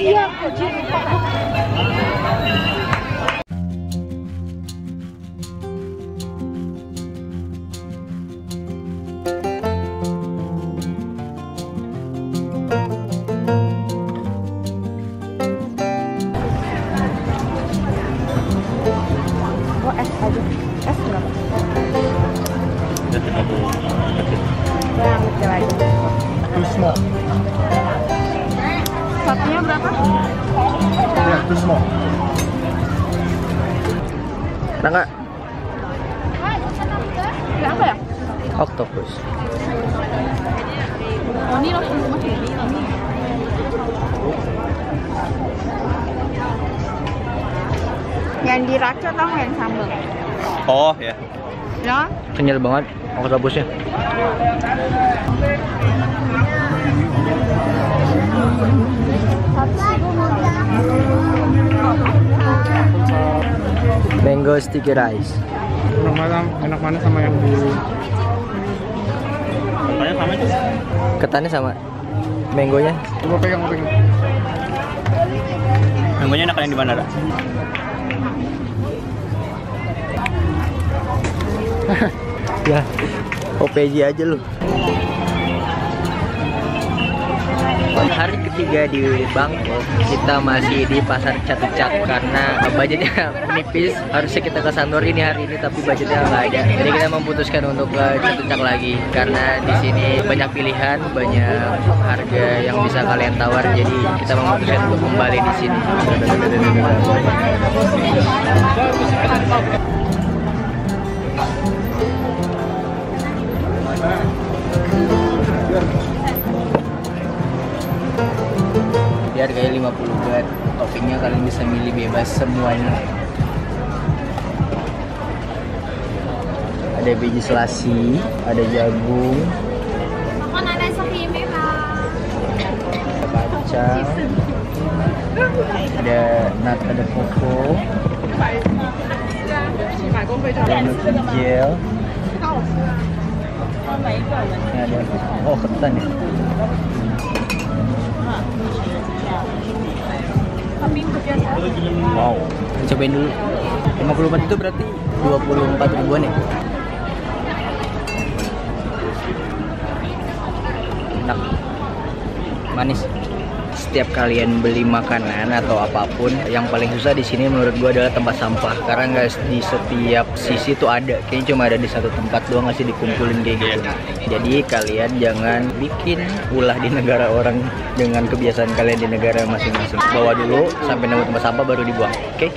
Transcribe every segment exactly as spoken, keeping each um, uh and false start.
Iya, kucing. Oh, es aja. Es berapa? Yang kecil aja. Too small. Satunya berapa? Ya, too small. Ada nggak? Ini apa ya? Octopus. Oh, ini loh rumah. Yang diraca tau nggak yang sambal? Oh ya. Ya? Kenyal banget octopusnya. Mango sticky rice. Enak mana, enak mana sama yang di Ketannya sama itu? Ketannya sama. Mangonya. Coba pegang, pegang. Mangonya enak yang di mana, Ra? Ya, O P J aja lu. Hari ketiga di Bangkok, kita masih di pasar Chatuchak karena budgetnya menipis. Harusnya kita ke Santorini hari ini, tapi budgetnya nggak ada. Jadi kita memutuskan untuk ke Chatuchak lagi karena di sini banyak pilihan, banyak harga yang bisa kalian tawar. Jadi kita memutuskan untuk kembali di sini. Dia harganya lima puluh baht. Toppingnya kalian bisa milih bebas semuanya. Ada biji selasi, ada jagung, ada kacang, ada nut, ada koko, ada nut gel. Ini ada, oh ketan ya. Wow, cobain dulu. lima puluh baht itu berarti dua puluh empat ribuan ya. Enak, manis. Setiap kalian beli makanan atau apapun, yang paling susah di sini menurut gua adalah tempat sampah. Karena nggak di setiap sisi tuh ada, kayaknya cuma ada di satu tempat doang nggak sih dikumpulin kayak gitu. Jadi kalian jangan bikin ulah di negara orang dengan kebiasaan kalian di negara masing-masing. Bawa dulu sampai nemu tempat sampah baru dibuang, oke? Okay?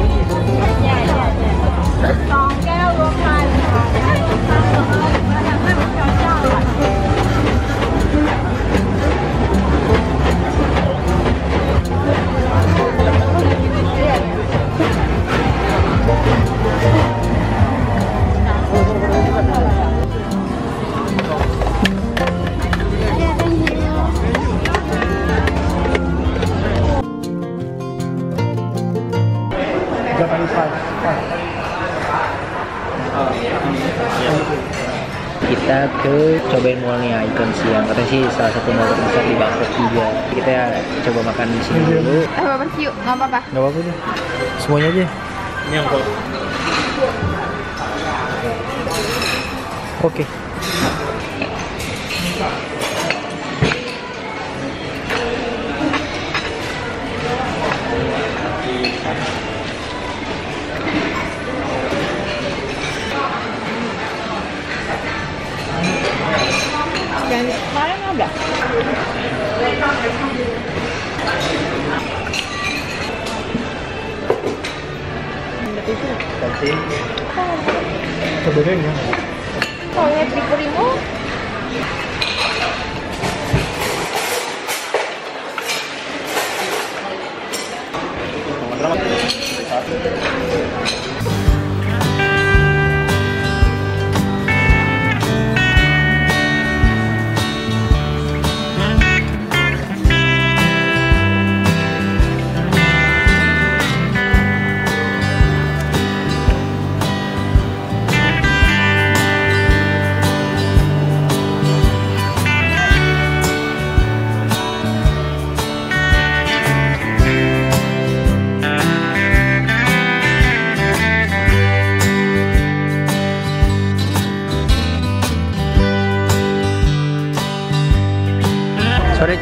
Kita ke cobain mallnya Icon siang, katanya sih salah satu mall terbesar di Bangkok juga. Kita coba makan di sini dulu. Eh, barbecue, nggak apa-apa. Nggak apa-apa deh, semuanya aja. Ini yang kok. Oke. Dan kemarin ada. Kasih. Sebenarnya. Oh, ya primo.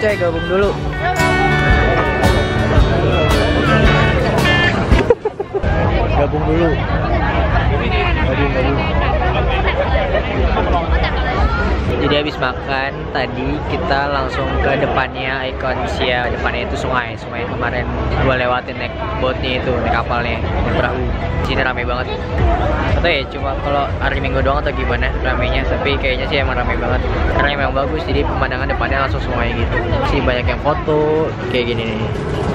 coy, gabung dulu. Gabung dulu. Gabung, gabung. Jadi habis makan tadi kita langsung ke depannya Icon Sia. Depannya itu sungai, sungai yang kemarin gua lewatin naik boatnya itu, naik kapalnya, naik perahu. Di sini rame banget. Atau ya cuma kalau hari Minggu doang atau gimana ramenya, tapi kayaknya sih emang rame banget. Karena emang bagus, jadi pemandangan depannya langsung sungai gitu. Sih banyak yang foto kayak gini nih.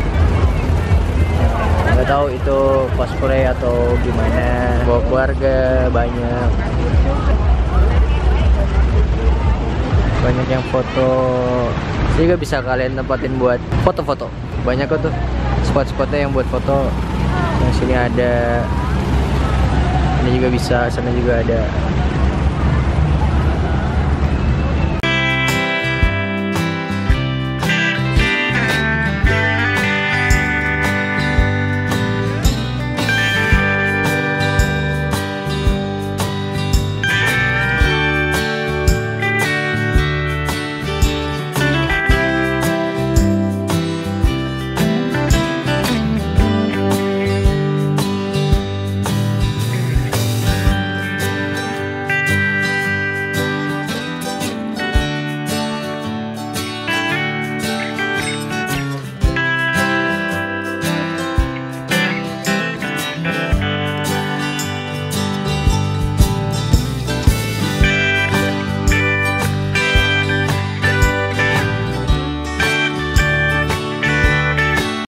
Nggak tahu itu cosplay atau gimana. Bawa keluarga banyak. Banyak yang foto. Jadi juga bisa kalian tempatin buat foto-foto. Banyak kok tuh spot-spotnya yang buat foto. Yang sini ada. Ini juga bisa, sana juga ada.